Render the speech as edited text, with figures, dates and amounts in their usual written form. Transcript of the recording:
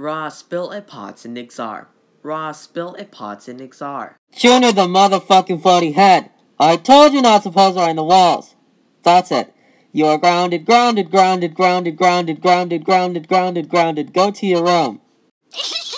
Ross spilled a pot in Nixar. Ross spilled a pot in Nixar. Junior the motherfucking floaty head. I told you not to pose around the walls. That's it. You are grounded, grounded, grounded, grounded, grounded, grounded, grounded, grounded, grounded. Go to your room.